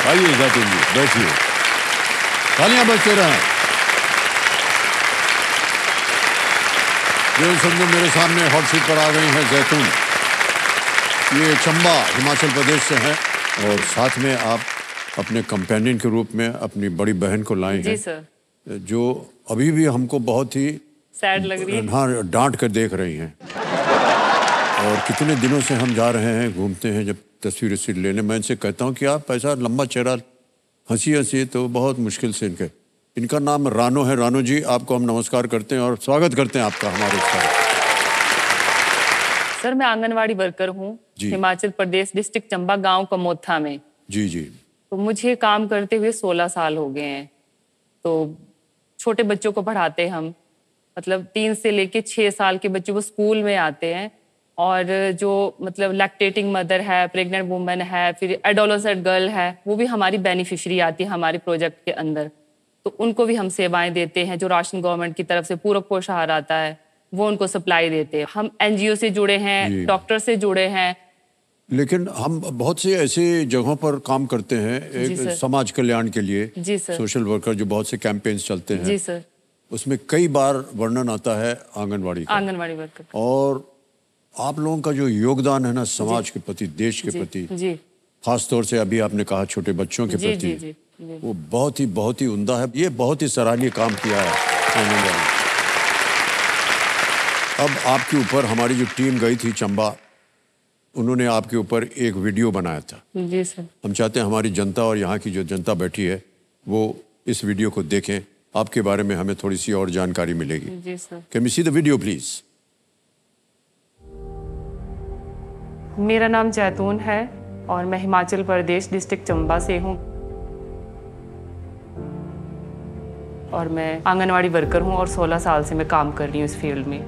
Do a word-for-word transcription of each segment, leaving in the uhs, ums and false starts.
आइए जैतून जी, बैठिए। तालियां बजते रहें। जो समझो मेरे सामने हॉट सीट पर आ गई हैं जैतून। ये चंबा हिमाचल प्रदेश से हैं और साथ में आप अपने कंपेनियन के रूप में अपनी बड़ी बहन को लाए हैं। जी सर। जो अभी भी हमको बहुत ही सैड लग रही है। हाँ, डांट कर देख रही हैं। और कितने दिनों से हम जा रहे हैं, घूमते हैं जब तस्वीर वस्वीर लेने। मैं इनसे कहता हूँ कि आप ऐसा लंबा चेहरा, हंसी हंसी, तो बहुत मुश्किल से इनके। इनका नाम रानो है। रानो जी, आपको हम नमस्कार करते हैं और स्वागत करते हैं आपका हमारे साथ। सर मैं आंगनवाड़ी वर्कर हूँ हिमाचल प्रदेश डिस्ट्रिक्ट चंबा गांव कमोथा में। जी जी। तो मुझे काम करते हुए सोलह साल हो गए हैं। तो छोटे बच्चों को पढ़ाते हम, मतलब तीन से लेके छः साल के बच्चों को स्कूल में आते हैं। और जो मतलब लैक्टेटिंग मदर है, प्रेग्नेंट वुमेन है, फिर एडोलेसेंट गर्ल है, वो भी हमारी बेनिफिशियरी आती है हमारे प्रोजेक्ट के अंदर। तो उनको भी हम सेवाएं देते हैं। जो राशन गवर्नमेंट की तरफ से पूरक पोषाहार आता है वो उनको सप्लाई देते हैं। हम एनजीओ से जुड़े हैं, डॉक्टर से जुड़े हैं। लेकिन हम बहुत से ऐसे जगहों पर काम करते हैं एक समाज कल्याण के लिए। जी सर। सोशल वर्कर, जो बहुत से कैंपेन्स चलते हैं। जी सर। उसमें कई बार वर्णन आता है आंगनवाड़ी का। आंगनवाड़ी वर्कर। और आप लोगों का जो योगदान है ना समाज के प्रति, देश के प्रति, जी खास तौर से अभी आपने कहा छोटे बच्चों के प्रति, जी, जी, जी, वो बहुत ही बहुत ही उम्दा है। ये बहुत ही सराहनीय काम किया है आंगनवाड़ी। अब आपके ऊपर हमारी जो टीम गई थी चंबा, उन्होंने आपके ऊपर एक वीडियो बनाया था। जी सर। हम चाहते हैं हमारी जनता और यहाँ की जो जनता बैठी है वो इस वीडियो को देखें। आपके बारे में हमें थोड़ी सी और जानकारी मिलेगी। जी sir. Can we see the video please? मेरा नाम जैतून है और मैं हिमाचल प्रदेश डिस्ट्रिक्ट चंबा से हूँ और मैं आंगनवाड़ी वर्कर हूँ और सोलह साल से मैं काम कर रही हूँ इस फील्ड में।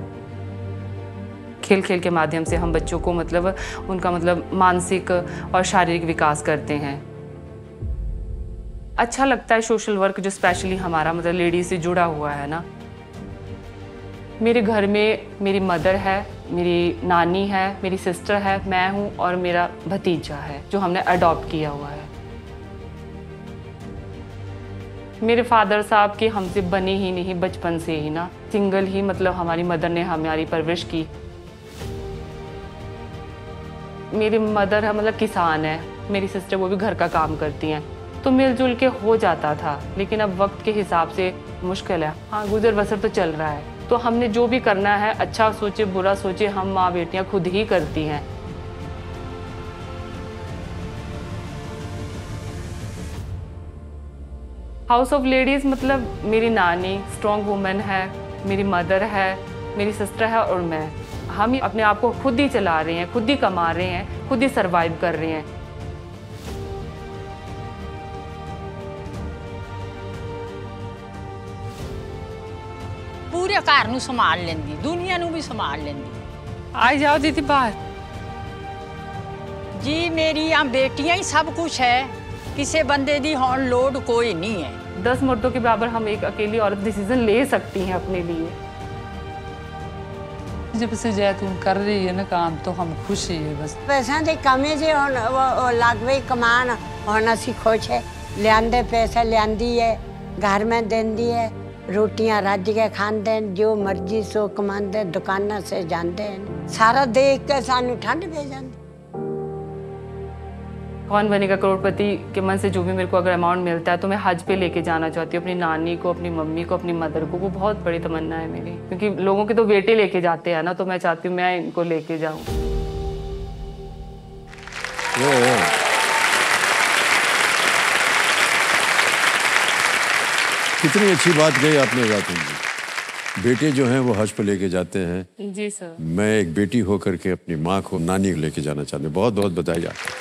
खेल खेल के माध्यम से हम बच्चों को मतलब उनका मतलब मानसिक और शारीरिक विकास करते हैं। अच्छा लगता है सोशल वर्क जो स्पेशली हमारा मतलब लेडीज से जुड़ा हुआ है ना। मेरे घर में मेरी मदर है, मेरी नानी है, मेरी सिस्टर है, मैं हूँ और मेरा भतीजा है जो हमने अडॉप्ट किया हुआ है। मेरे फादर साहब की हमसे बनी ही नहीं बचपन से ही ना, सिंगल ही मतलब हमारी मदर ने हमारी परवरिश की। मेरी मदर है मतलब किसान है, मेरी सिस्टर वो भी घर का काम करती हैं, तो मिलजुल के हो जाता था। लेकिन अब वक्त के हिसाब से मुश्किल है। हाँ, गुजर बसर तो चल रहा है। तो हमने जो भी करना है, अच्छा सोचे बुरा सोचे, हम माँ बेटियाँ खुद ही करती हैं। हाउस ऑफ लेडीज मतलब मेरी नानी स्ट्रॉन्ग वुमेन है, मेरी मदर है, मेरी सिस्टर है और मैं। हम ही अपने आप को खुद ही चला रहे हैं, खुद ही कमा रहे हैं, खुद ही सरवाइव कर रहे हैं। पूरे घर नूं संभाल लेंदी, दुनिया नूं भी संभाल लेंदी। आई जाओ दीदी बाहर। जी मेरी यहाँ बेटियां ही सब कुछ है, किसी बंदे दी होन लोड कोई नहीं है। दस मर्दों के बराबर हम एक अकेली औरत डिसीजन ले सकती हैं अपने लिए। जब से जैतून कर रही है ना काम तो हम खुश ही है बस। पैसा की कमी से लग गई कमान, हम असी खुश है। लियादे पैसे लियादी है, घर में देंदी है, रोटियां रज के खाते हैं, जो मर्जी सो कमाते, दुकाना से जाते हैं। सारा देख के सानू ठंड पै जाती। कौन बनेगा करोड़पति के मन से जो भी मेरे को अगर अमाउंट मिलता है तो मैं हज पे लेके जाना चाहती हूँ अपनी नानी को, अपनी मम्मी को, अपनी मदर को। वो बहुत बड़ी तमन्ना है मेरी, क्योंकि लोगों के तो बेटे लेके जाते हैं ना, तो मैं चाहती हूँ मैं इनको लेके जाऊँ। कितनी अच्छी बात कही आपने जैतून जी। बेटे जो हैं वो हज पे लेके जाते हैं। जी सर। मैं एक बेटी होकर के अपनी माँ को, नानी को लेके जाना चाहती हूँ। बहुत बहुत बधाई आपको।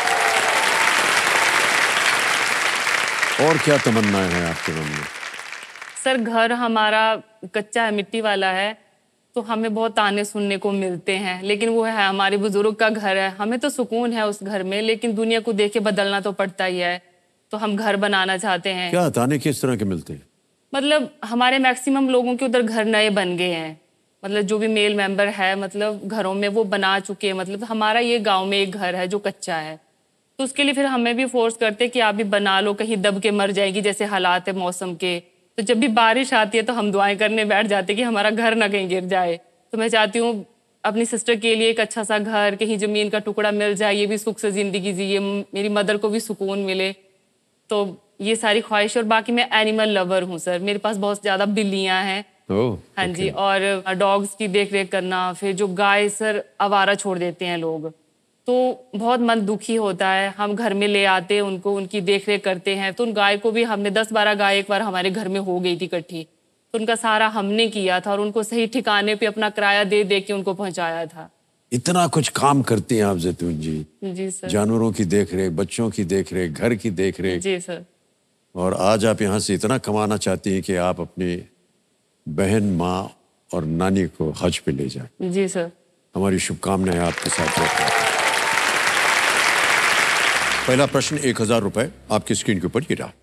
और क्या तमन्नाएं हैं आपके मन में? सर घर हमारा कच्चा है, मिट्टी वाला है, तो हमें बहुत ताने सुनने को मिलते हैं, लेकिन वो है हमारे बुजुर्ग का घर है, हमें तो सुकून है उस घर में, लेकिन दुनिया को देख के बदलना तो पड़ता ही है। तो हम घर बनाना चाहते हैं। क्या ताने किस तरह के मिलते हैं? मतलब हमारे मैक्सिमम लोगों के उधर घर नए बन गए हैं, मतलब जो भी मेल मेंबर है मतलब घरों में वो बना चुके हैं। मतलब हमारा ये गाँव में एक घर है जो कच्चा है, तो उसके लिए फिर हमें भी फोर्स करते कि आप भी बना लो, कहीं दब के मर जाएगी जैसे हालात है मौसम के। तो जब भी बारिश आती है तो हम दुआएं करने बैठ जाते कि हमारा घर ना कहीं गिर जाए। तो मैं चाहती हूँ अपनी सिस्टर के लिए एक अच्छा सा घर, कहीं ज़मीन का टुकड़ा मिल जाए, ये भी सुख से ज़िंदगी जिए, मेरी मदर को भी सुकून मिले। तो ये सारी ख्वाहिश। और बाकी मैं एनिमल लवर हूँ सर, मेरे पास बहुत ज़्यादा बिल्लियाँ हैं। ओह, हाँ जी, और डॉग्स की देख रेख करना। फिर जो गाय सर आवारा छोड़ देते हैं लोग, तो बहुत मन दुखी होता है। हम घर में ले आते हैं उनको, उनकी देख रेख करते हैं। तो उन गाय को भी हमने दस बारह गाय एक बार हमारे घर में हो गई थी इकट्ठी, तो उनका सारा हमने किया था और उनको सही ठिकाने पे अपना किराया दे दे के उनको पहुंचाया था। इतना कुछ काम करती हैं आप जैतून जी। जी सर। जानवरों की देख रेख, बच्चों की देख रेख, घर की देख रेख। जी सर। और आज आप यहाँ से इतना कमाना चाहती हैं कि आप अपनी बहन, माँ और नानी को हज पे ले जाए। जी सर। हमारी शुभकामनाएं आपके साथ रहती हैं। पहला प्रश्न एक हजार रुपए आपकी स्क्रीन के ऊपर ये रहा।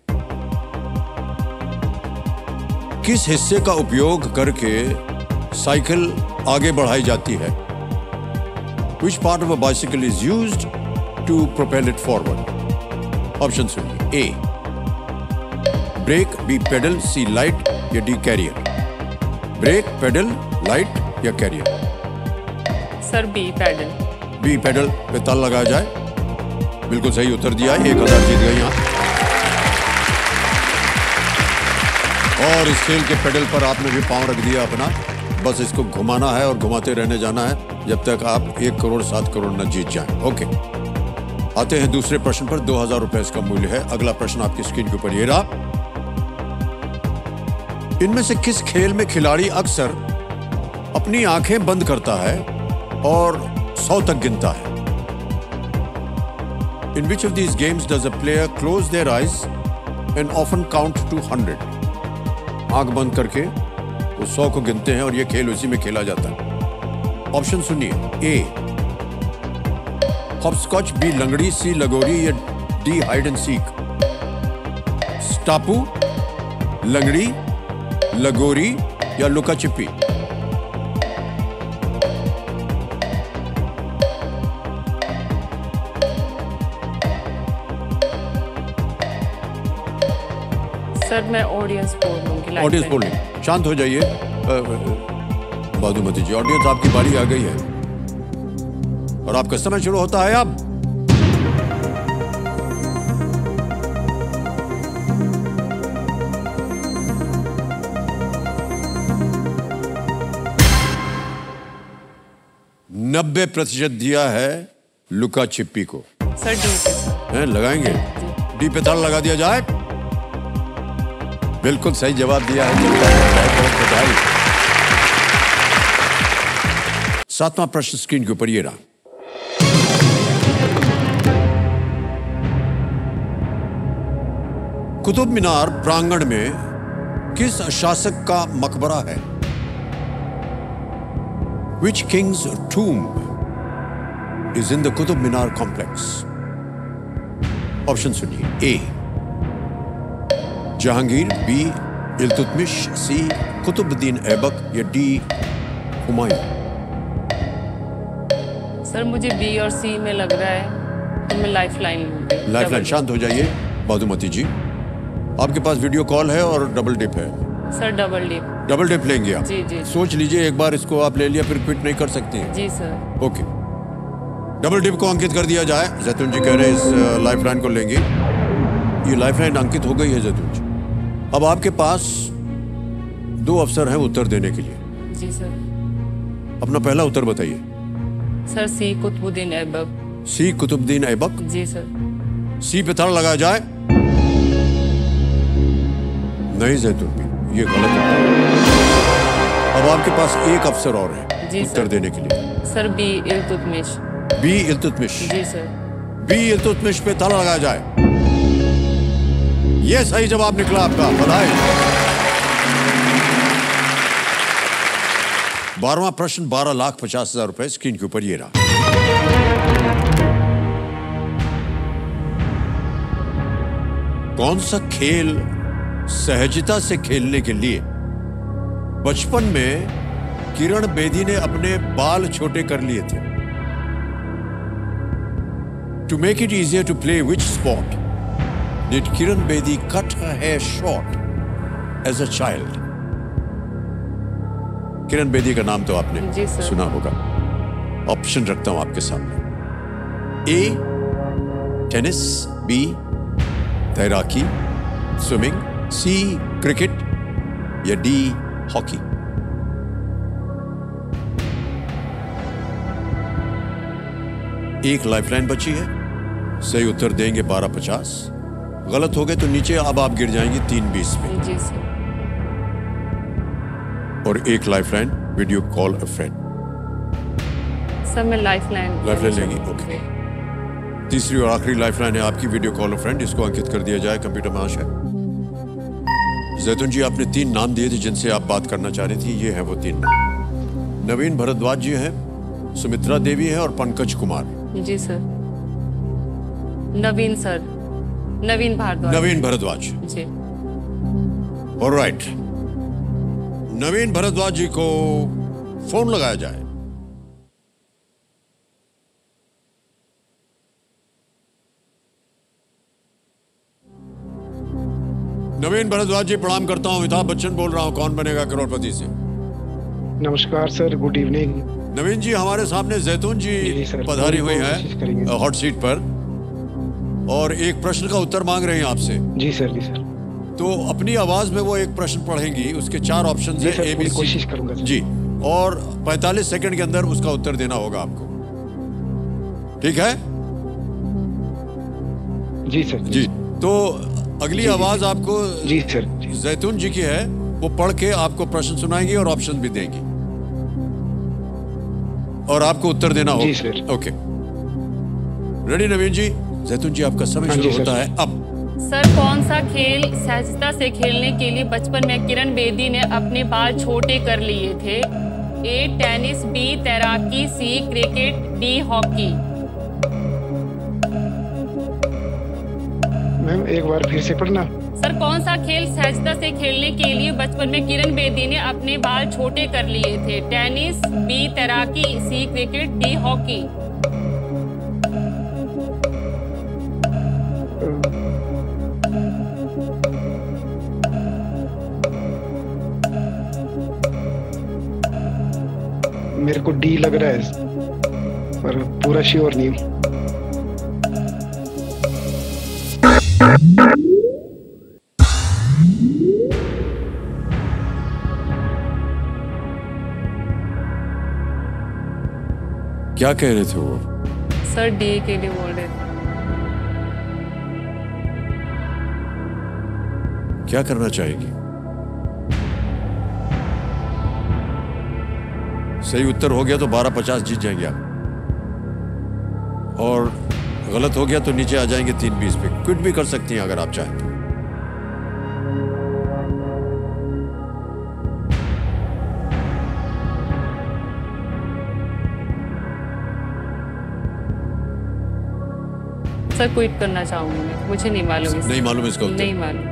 किस हिस्से का उपयोग करके साइकिल आगे बढ़ाई जाती है? Which part of a bicycle is used to propel it forward? Option सुनिए। A brake, B pedal, C light या D carrier. Brake, pedal, light या carrier? Sir B pedal. B pedal पे ताल लगाया जाए। बिल्कुल सही उत्तर दिया, एक हजार जीत गई यहाँ। और इस खेल के पेडल पर आपने भी पांव रख दिया अपना, बस इसको घुमाना है और घुमाते रहने जाना है जब तक आप एक करोड़ सात करोड़ न जीत जाएं। ओके, आते हैं दूसरे प्रश्न पर। दो हजार रुपए इसका मूल्य है। अगला प्रश्न आपकी स्क्रीन के ऊपर ये रहा। इनमें से किस खेल में खिलाड़ी अक्सर अपनी आंखें बंद करता है और सौ तक गिनता है? In which of these games does a player close their eyes and often count to hundred? आंख बंद करके वो सौ को गिनते हैं और ये खेल उसी में खेला जाता है। ऑप्शन सुनिए। ए हॉपस्कॉच, बी लंगड़ी, सी लगोरी या डी हाइड एंड सीक। स्टापू, लंगड़ी, लगोरी या लुका छिपी? सर मैं ऑडियंस बोल लूंगी। ऑडियंस बोल लें। शांत हो जाइए बादुमती जी। ऑडियंस आपकी बारी आ गई है और आपका समय शुरू होता है अब। नब्बे प्रतिशत दिया है लुका छिपी को। सर डी पे हैं, लगाएंगे? डी पे ताला लगा दिया जाए। बिल्कुल सही जवाब दिया है। बहुत बधाई। सातवां प्रश्न स्क्रीन के ऊपर ये रहा। कुतुब मीनार प्रांगण में किस शासक का मकबरा है? Which king's tomb is in the Qutub Minar complex? Option सुनिए। A Jahangir, B Iltutmish, C Qutubuddin Aibak या डी हुमायूं? सर मुझे बी और सी में लग रहा है, तो मैं लाइफ लाइन लूंगी। Life line. शांत हो जाइए बादुमती जी। आपके पास वीडियो कॉल है और डबल डिप है। Sir double dip. Double dip लेंगे आप? जी जी। सोच लीजिए एक बार, इसको आप ले लिया फिर क्विट नहीं कर सकती हैं। जी सर। ओके, डबल डिप को अंकित कर दिया जाए। जैतून जी कह रहे हैं इस लाइफ लाइन को लेंगे। ये लाइफ लाइन अंकित हो गई है जैतून जी। अब आपके पास दो अवसर हैं उत्तर देने के लिए। जी सर। अपना पहला उत्तर बताइए। Sir C Qutubuddin Aibak. C Qutubuddin Aibak? जी सर। सी पे ताला लगाया जाए। नहीं जैतून भी, ये गलत है। अब आपके पास एक अवसर और है जी उत्तर सर। देने के लिए। Sir B Iltutmish. B Iltutmish? जी सर। बी इल्तुतमिश पे ताला लगाया जाए। ये सही जवाब निकला आपका, बधाई। बारहवां प्रश्न, बारह लाख पचास हजार रुपए स्क्रीन के ऊपर ये रहा। कौन सा खेल सहजता से खेलने के लिए बचपन में किरण बेदी ने अपने बाल छोटे कर लिए थे? To make it easier to play which sport did Kiran Bedi cut her hair short as a child? Kiran Bedi का नाम तो आपने जी सर। सुना होगा। ऑप्शन रखता हूं आपके सामने। ए टेनिस, बी तैराकी, स्विमिंग, सी क्रिकेट या डी हॉकी। एक लाइफलाइन बची है, सही उत्तर देंगे बारह पचास, गलत हो गए तो नीचे अब आप गिर जाएंगे तीन बीस में। जी सर। और एक lifeline video call a friend. Sir मैं लाइफलाइन लाइफलाइन लेंगी, ओके। तीसरी और आखिरी लाइफलाइन है आपकी, वीडियो कॉल अ फ्रेंड। इसको अंकित कर दिया जाए कंप्यूटर महाशय। जैतून जी, आपने तीन नाम दिए थे जिनसे आप बात करना चाह रही थी, ये है वो तीन नाम। नवीन भरद्वाज जी हैं, सुमित्रा देवी है और पंकज कुमार। जी sir. Naveen sir, Naveen Bhardwaj. Naveen Bharadwaj, ji. All right. Naveen Bharadwaj ji को फोन लगाया जाए। नवीन भरद्वाज जी, प्रणाम करता हूं। अमिताभ बच्चन बोल रहा हूं, कौन बनेगा करोड़पति से। नमस्कार sir, good evening. Naveen ji, हमारे सामने जैतून जी जी सर, पधारी हुई कोशिश है करेंगे। हॉट सीट पर और एक प्रश्न का उत्तर मांग रहे हैं आपसे। जी सर, जी सर। तो अपनी आवाज में वो एक प्रश्न पढ़ेंगी, उसके चार ऑप्शन जी है, सर, ए बी पूरी सी। कोशिश करूंगा सर। जी, और पैंतालीस सेकंड के अंदर उसका उत्तर देना होगा आपको, ठीक है? जी सर। जी, तो अगली आवाज आपको जी सर। जी जैतून जी की है, वो पढ़ के आपको प्रश्न सुनाएंगी और ऑप्शन भी देंगी और आपको उत्तर देना होगा। जी sir. Okay, ready Naveen ji? Jaitun ji, आपका समय हाँ शुरू जी सर। होता है अब। सर, कौन सा खेल सहजता से खेलने के लिए बचपन में किरण बेदी ने अपने बाल छोटे कर लिए थे? ए टेनिस, बी तैराकी, C cricket, D hockey. Ma'am एक बार फिर से पढ़ना। सर, कौन सा खेल सहजता से खेलने के लिए बचपन में किरण बेदी ने अपने बाल छोटे कर लिए थे? टेनिस, बी तैराकी, सी क्रिकेट, डी हॉकी। मेरे को डी लग रहा है पर पूरा श्योर नहीं हूँ। क्या कह रहे थे वो? सर, डी के लिए बोल रहे थे। क्या करना चाहेगी? सही उत्तर हो गया तो बारह पचास जीत जाएंगे आप, और गलत हो गया तो नीचे आ जाएंगे तीन बीस पे। क्विट भी कर सकती हैं अगर आप चाहें तो। सर, क्विट करना चाहूंगी मैं, मुझे नहीं मालूम इसका। नहीं मालूम इसका उत्तर? नहीं मालूम।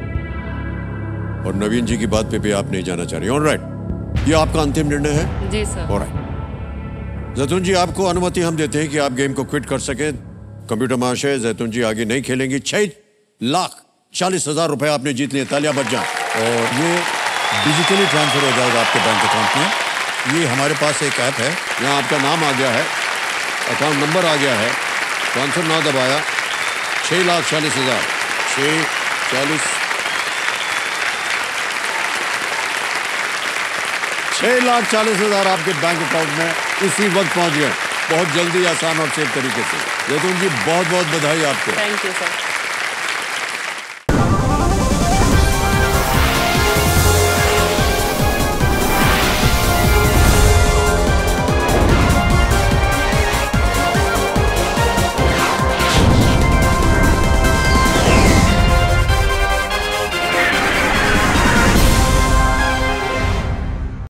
और नवीन जी की बात पे भी आप नहीं जाना चाह रही। ऑलराइट, ये आपका अंतिम निर्णय है? जी सर। ऑलराइट जैतून जी, आपको अनुमति हम देते हैं कि आप गेम को क्विट कर सके। कंप्यूटर महाशय, जैतून जी आगे नहीं खेलेंगी। छह लाख चालीस हजार रुपए आपने जीत लिए, तालियां बज जाएं। और ये डिजिटली ट्रांसफर हो जाएगा आपके बैंक अकाउंट में। ये हमारे पास एक ऐप है, यहाँ आपका नाम आ गया है, अकाउंट नंबर आ गया है, ट्रांसफर ना दबाया, छह लाख चालीस हजार छः चालीस छह लाख चालीस हजार आपके बैंक अकाउंट में इसी वक्त पहुंच गए, बहुत जल्दी, आसान और सेफ तरीके से। जैतून जी, बहुत बहुत बधाई आपको। Thank you sir.